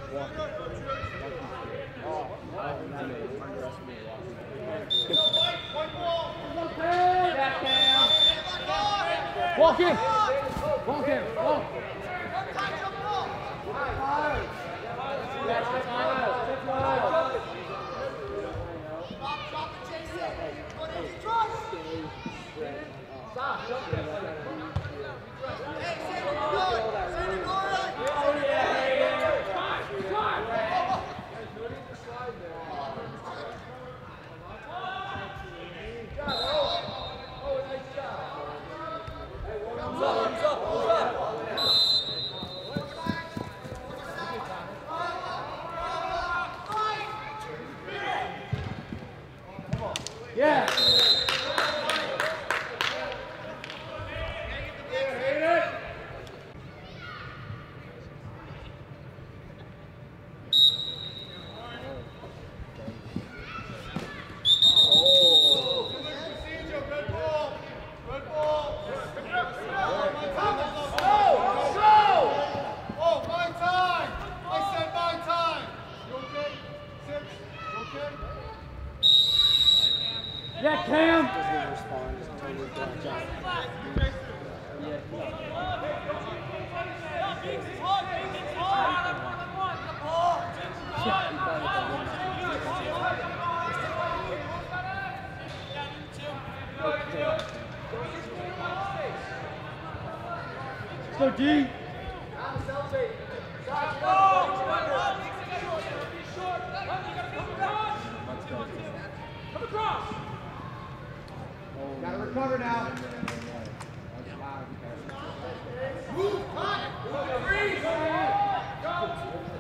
Walk in! Walk in! Walk! Yeah. Yeah, Cam! Doesn't respond, just totally blacked out. So D. Come across. Gotta recover now. Move, cut! Freeze! Go!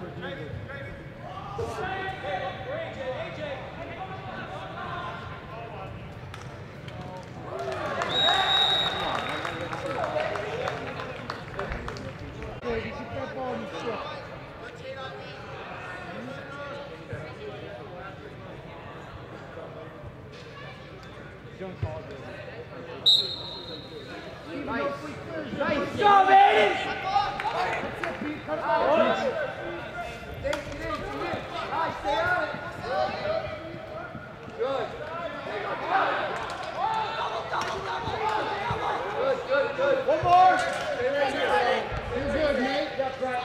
Nice job, Aiden! Stay on it. Good. Good. One more. You're good, Nate. That's right.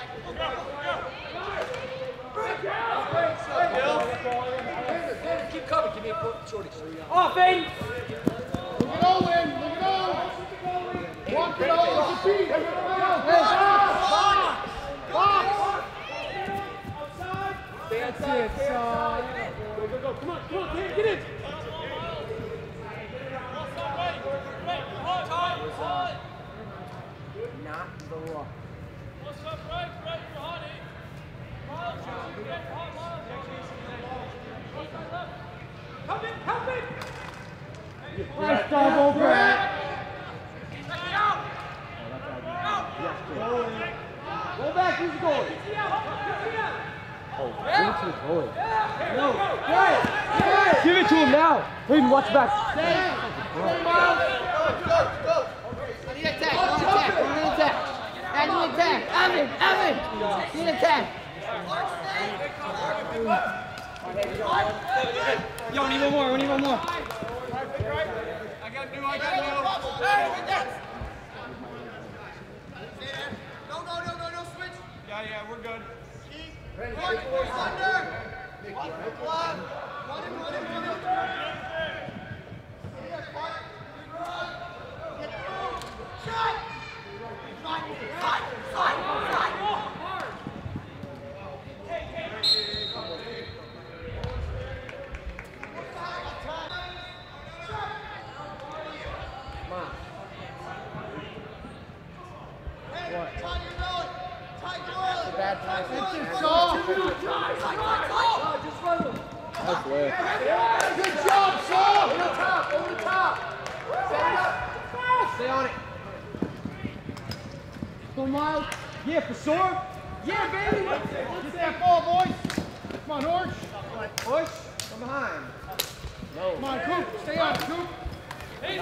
Keep coming. Give me a shorty. Off, Aiden. Look at Owen. Walk it over to Pete. Box. Stay outside. Go. Come on. Get in. Not the rock. What's up, right, honey? Help it! Nice double, Brett! Go back, who's going? Oh, give it to the goalie. No, give it to him now. Hayden, watch back. Go. I need attack. Evan. Need attack. Yo, we need one more. I got new. No, switch. Yeah, we're good. Ready. Under. Run. Shot. Bad time. That's lit. Good job, Saul! Over the top! Stay on it. Go, Miles. Yeah, for sure. Yeah, baby. Get that ball, boys. Come on, Orange. Push from behind. No. Come on, Coop. Stay on, Coop. Hey,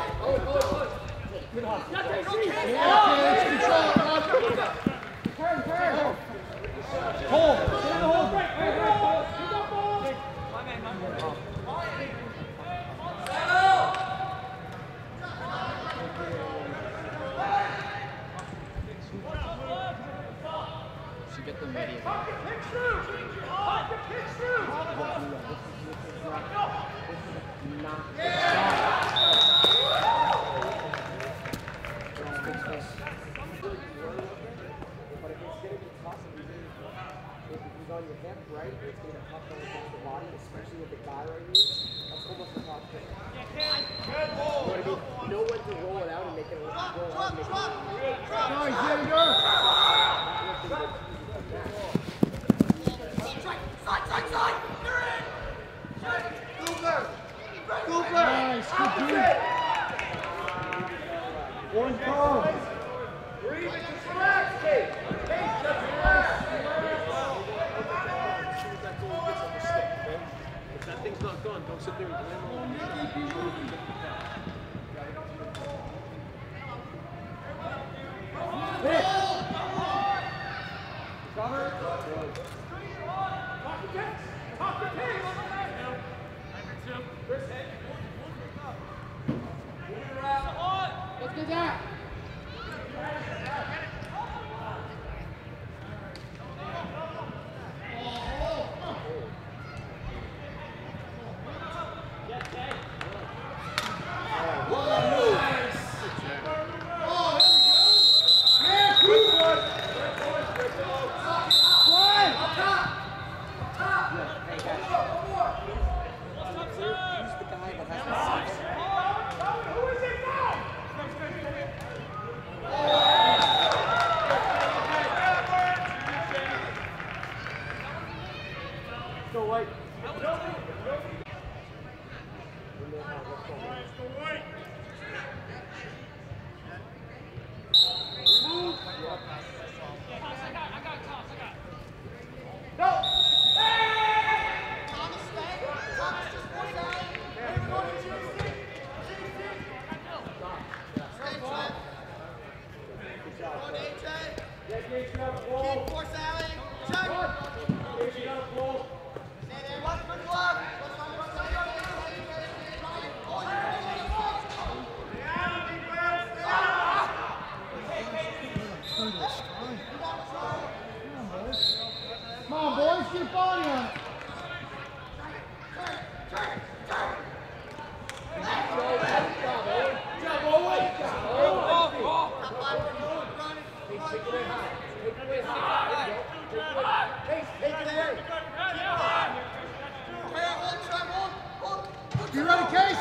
Good hustle. Yeah, control it, Turn. Hole. Stay in the hole. Should get the media. On your hip, right? It's going to be tough going against the body, especially with the guy right here. That's almost a tough thing. You know what I mean? You know when to roll it out and make it roll out. Make it Nice, Xavier. Nice, good deep. One call. Breathe and just relax, Kate. Kate, just relax. If that thing's not gone, don't sit there and blame on it. Cover. Let's get that. Come on, boys, get a body on it. You ready, Case?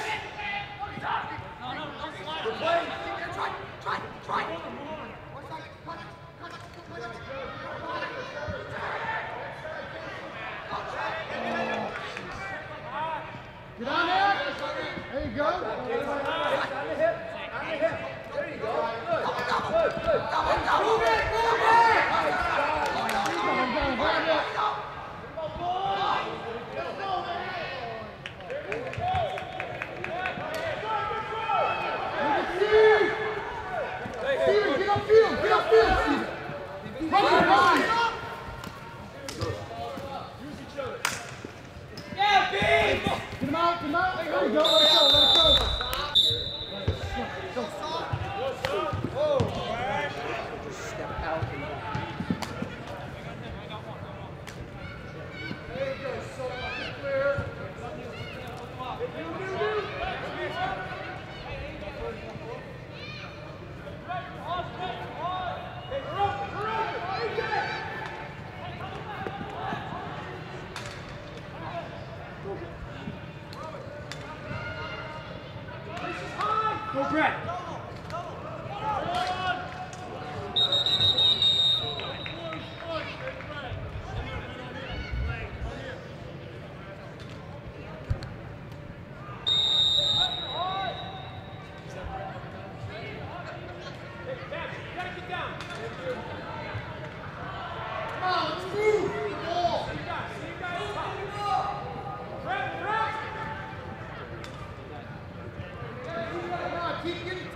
Get on there. There you go. On the hip. There you go. Good. Move it. Steven, get upfield, Steven. Run your line. Yeah, big! Get him out. There you go. Let it go. Just step out and back. There you go. So clear. Go, Brett. Keep getting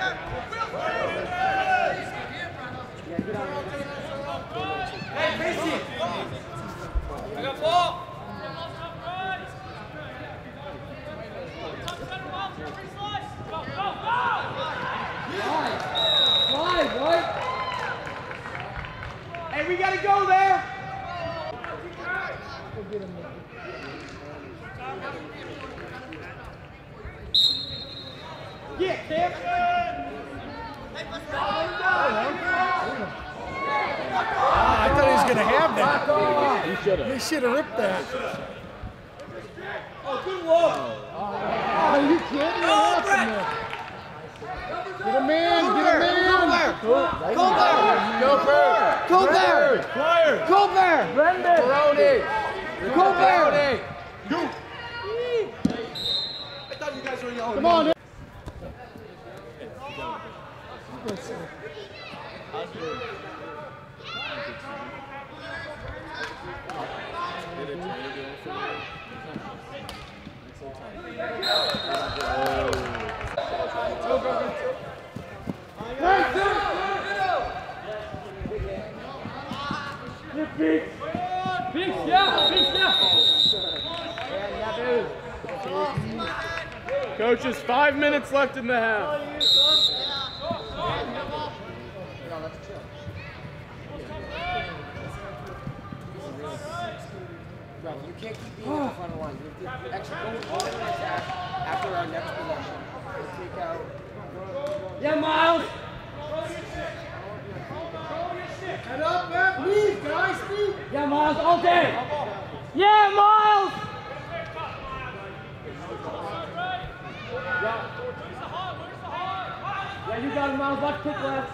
I got ball. Slide, right? Hey, we gotta go there. Yeah, Cam. I thought he was going to have that. You should have. He should have ripped that. Oh, good look. Are you kidding me? What happened there? Get him in, get him in. Go there. Go Bear. Go there. Flyers. Go there. Brendan. Baroni. Go there. Go. I thought you guys were yelling. Come on. Coaches, 5 minutes left in the half. You can't keep being in the front of the line. You have to actually go all the way back after our next possession. Take out. Yeah, Miles. Head up, man. Move, guys. Move. Yeah, Miles. All day. Yeah, Miles. Yeah, you got it, Miles. Watch kick left.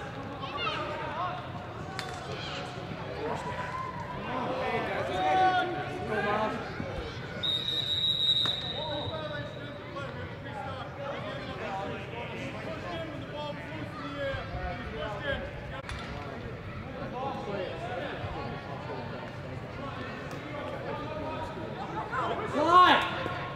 Go, Miles. Slide.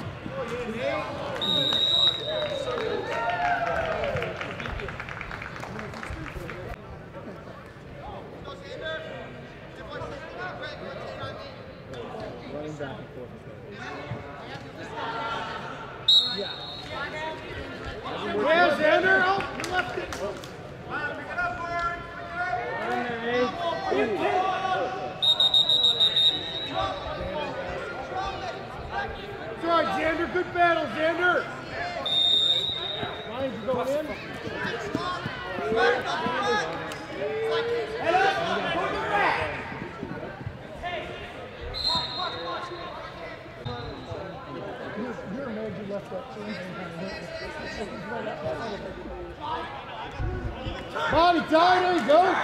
Yeah, Xander. Oh, you left it. It's all right, Xander. Good battle, Xander. Lions are going in. Head up. Put it back. You're mad you left that change. Body tight, there you go.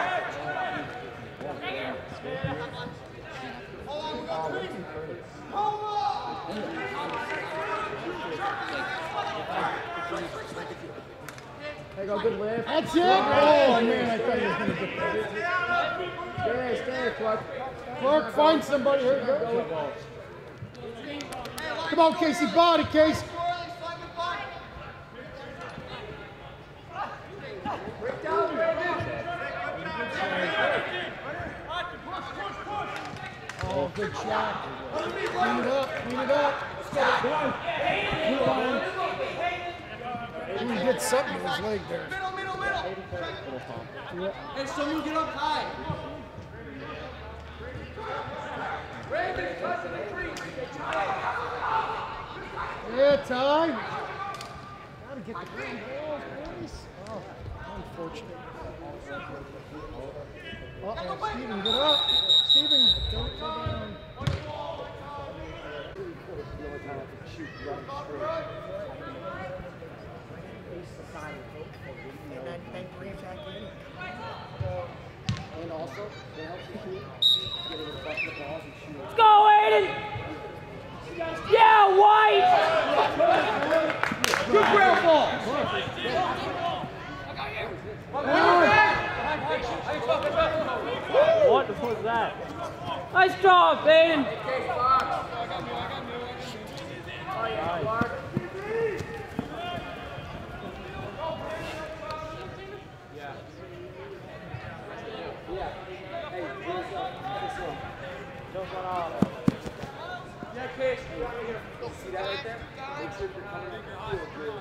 There you go, good lift. That's it. Oh man, I thought he was going to get that. Stay, Clark. Clark, find somebody. Here you go. Come on, Casey, body, Casey. Oh, good shot. Clean it up, clean it up. He did something with his leg there. Middle. Hey, someone get up high. Yeah, Ty. Gotta get the ground balls, boys. Oh, unfortunate. Uh-oh, Steven, get up. Steven, don't go down. And also, it helps you shoot, get a reflection of balls and shoot. Let's go, Aiden! Yeah, White! Good ground ball! What the fuck was that? Nice job, Aiden! Especially if you're coming up the field, you're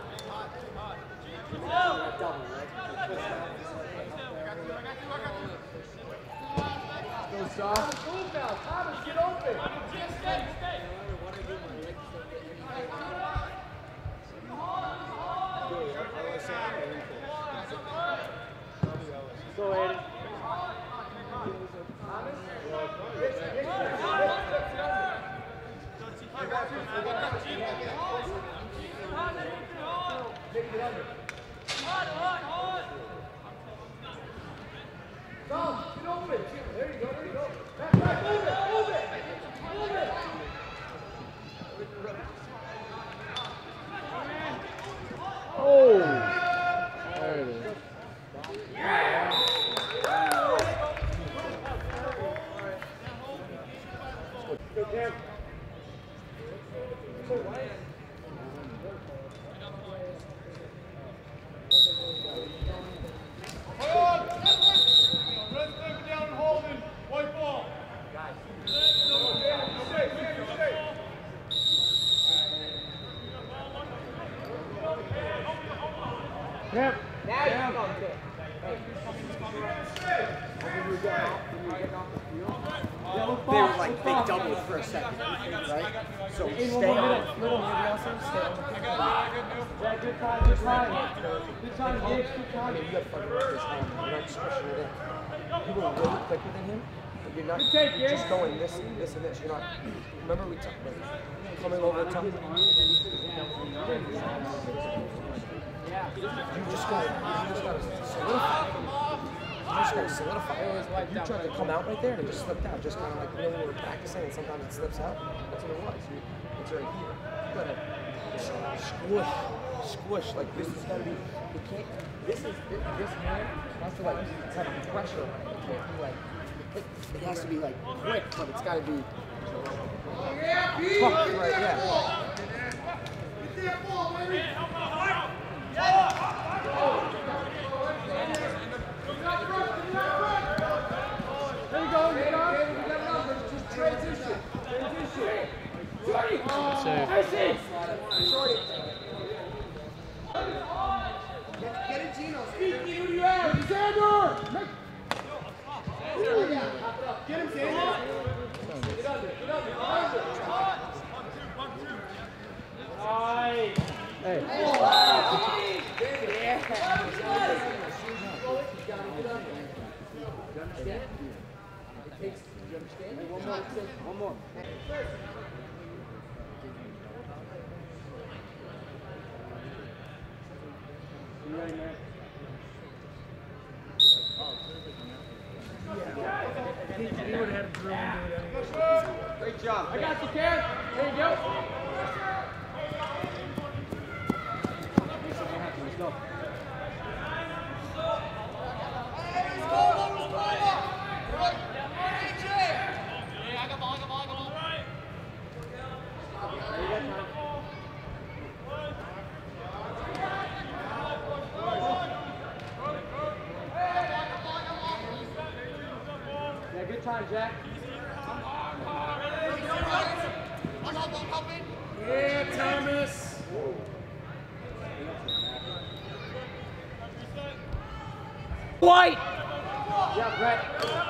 that double, right? Go soft. Move now, Thomas, get open. Go Aiden. Oh! There it is. Go, Cam. Yep. Now you come on, Cam. They were like, they doubled for a second, right? So stay on. Little maybe also stay on. Yeah, good time, good time. Good time, Giggs, good time. You got fucking work this time. You're not stretching it in. You were way quicker than him, but you're not just going this and this and this. You're not. Remember we talked about coming over the top. You just gotta solidify. You just gotta solidify. You tried to come out right there and it just slipped out. Just kind of like, you know, when we were practicing and sometimes it slips out. That's what it was. It's right here. You gotta squish. Like this is gotta be. You can't. This hand has to like have pressure on it. It can't be like. It has to be like quick, but it's gotta be. Fuck, right, yeah. Get that ball, baby. There you go, get on. We got it on. Just transition. Get it, Gino. Speak me who you are. Xander. Get him, Xander. Get under. One more. You ready, man? He would have had to drill into it anyway. Great job. I got you, Ken. There you go. Let's go. Yeah, good time, Jack. Yeah, Thomas. White! Yeah, Brett.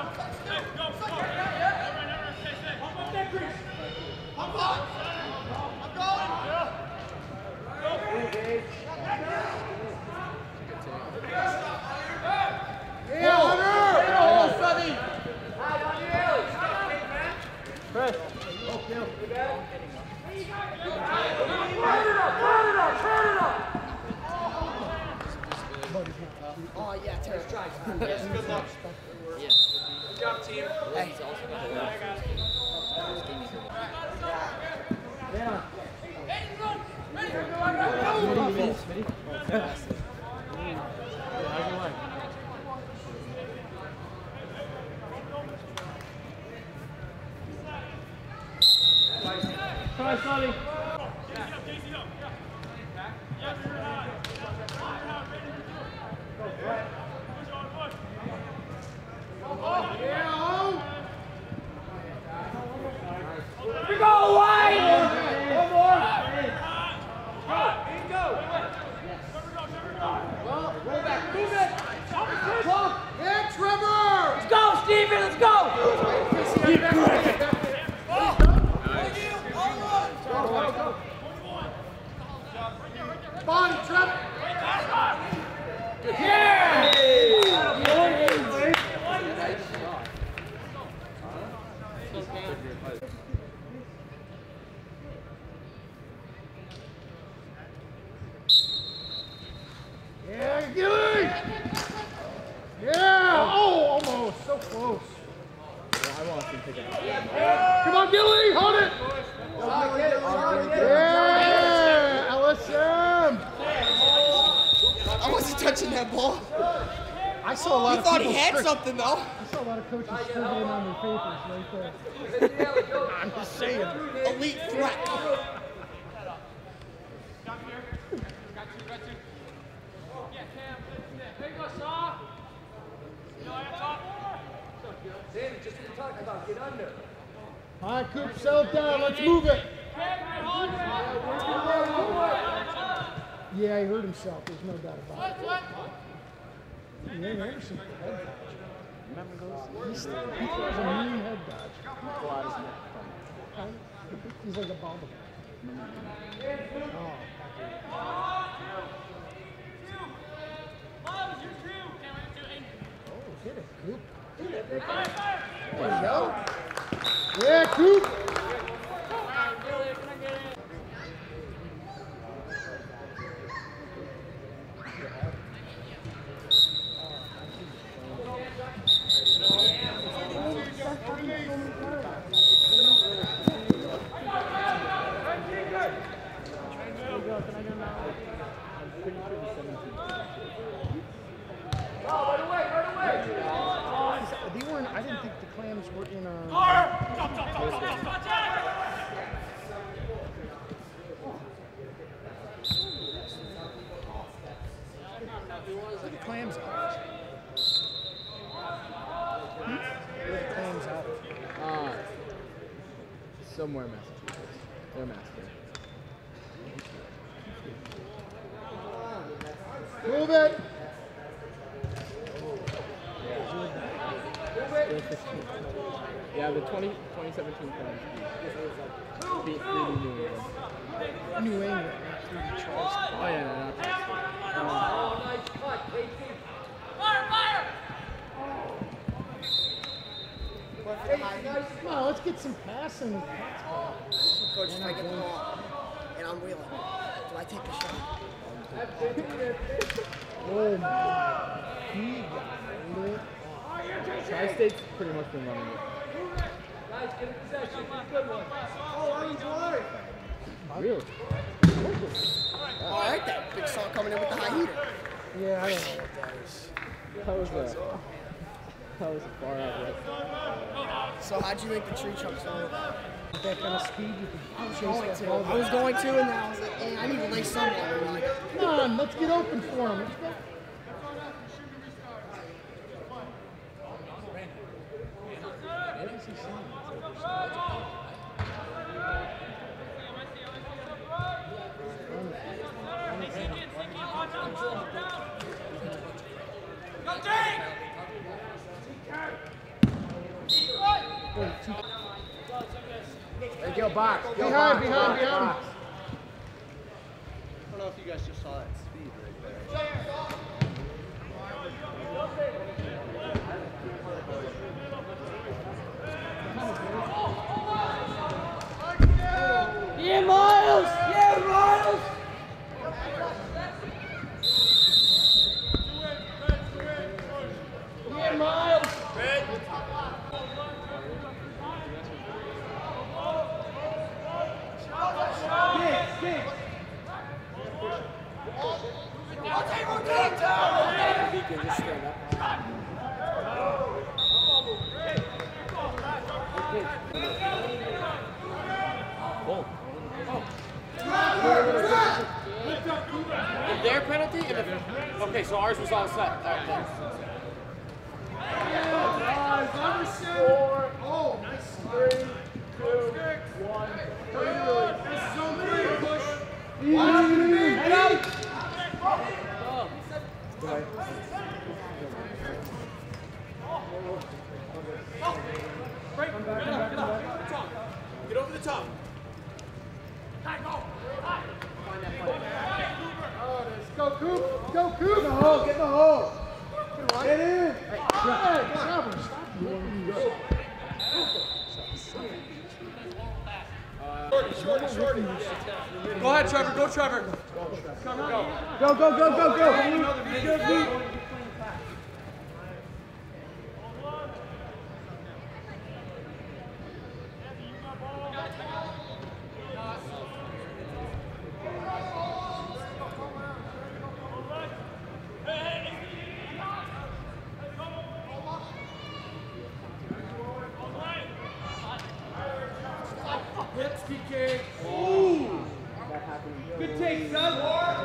Oh yeah, Terrence tries. Yes, good luck. Yeah. Good job, team. Well, he's also got the first game he's Yeah. Try, Sonny. Hey, Gilly! Yeah! Oh, almost. So close. Yeah, I want to pick it up. Come on, Gilly! Hold it! Yeah! LSM! I wasn't touching that ball. I saw a lot He of thought he people had scribble- something though. I saw a lot of coaches scribbling on their papers right there. I'm just saying. Elite threat. All right, Coop, settle down. Let's move it. Yeah, he hurt himself. There's no doubt about it. Wayne Anderson for head dodge. Remember those? He throws a mean head dodge. He's like a bobble. Oh. Oh, hit it, Coop. There you go. Yeah, Coop. They weren't, I didn't think the Clams were in our... Where the Clams out? Where the Clams out? Somewhere in Massachusetts. They're master. Move it! Yeah, the 2017 Clams beat New England. New England, not through Charleston. Oh yeah, no, not Come on, let's get some passing. Coach, if I get the ball and I'm reeling, do I take the shot? Oh my. He got lit up. Tri-State's pretty much been running it. Really? All right, that big saw coming in with the high heater. Yeah, I don't know what that is. That was a far out right. So how'd you make the tree trunks fall? With that kind of speed, you can chase that ball. I was going to, and then I was like, hey, I need to lay somewhere. Come on, let's get open for him. Let's go. What is he saying? Hey, go box. Go Behind, box. behind, box, behind. box. I don't know if you guys just saw that speed right there. Yeah, Miles! Yeah, Miles! Yeah, Miles! Their penalty? Okay, so ours was all set. All right, thanks. Oh, nice. 3, 2, 1. This is zone 3. Push. Head out. Get over the top. Go, Coop. Go, Coop. Get in the hole. Get in the hole. Get in. Hey, Trevor, stop. Go ahead, Trevor. Go, Trevor. Trevor, go. Go, go, go, go, go. That happened. Good take, son.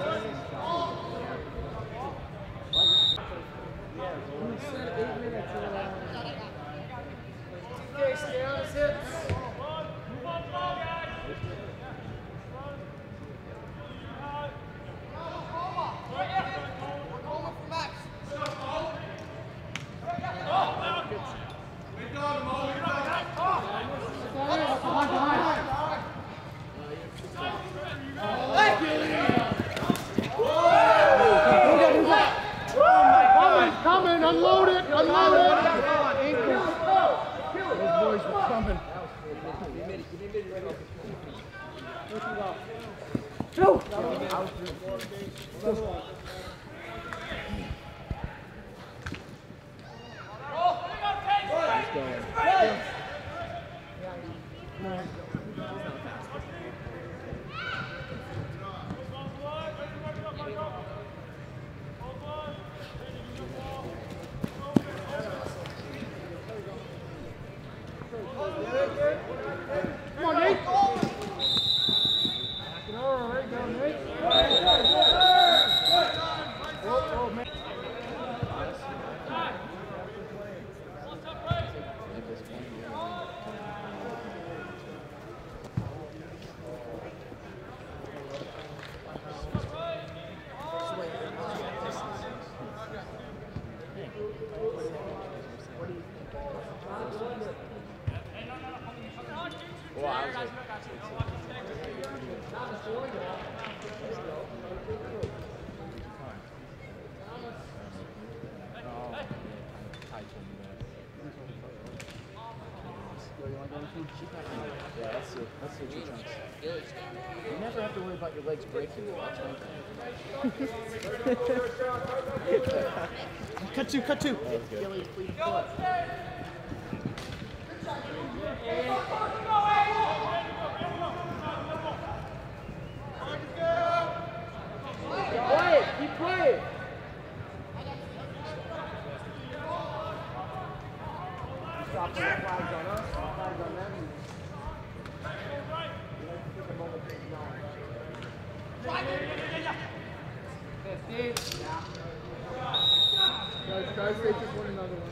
Okay, stay on his hips. Coming, unload it, unload it. Those boys were coming. Come on, Nate. There you go, Nate. Oh, man. Yeah, that's the two chunks. You never have to worry about your legs breaking. That's one thing. Cut two, cut two. Achilles, please, foot. Play it, keep playing. Stop the flags on us, flags on them. Take a moment to acknowledge. 50. Guys, they just won another one.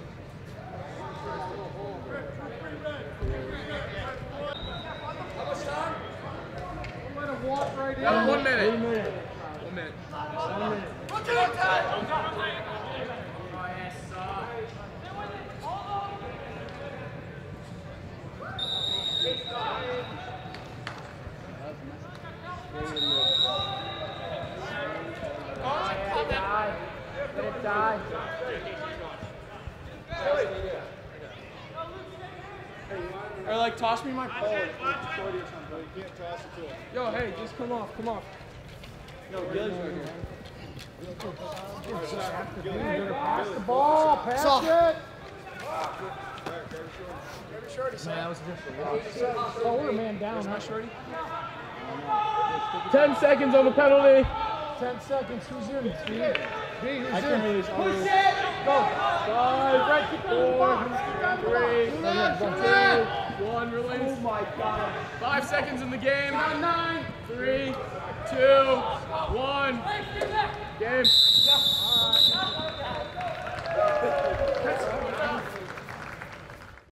Let him walk right in. 1 minute. 1 minute. 1 minute. 1 minute. Let it die. Or like toss me my pole. Yo, hey, just come off, come off. No, Gilly's right here. Pass the ball, pass it. That was just Oh, we're a man down, huh, Shorty? 10 seconds on the penalty. 10 seconds. Who's in? Steve? B, who's I in? can't release. Push it! Go! 5, 4, 3, 1, release. Oh my God. 5 seconds in the game. 9. 3, 2, 1. Game.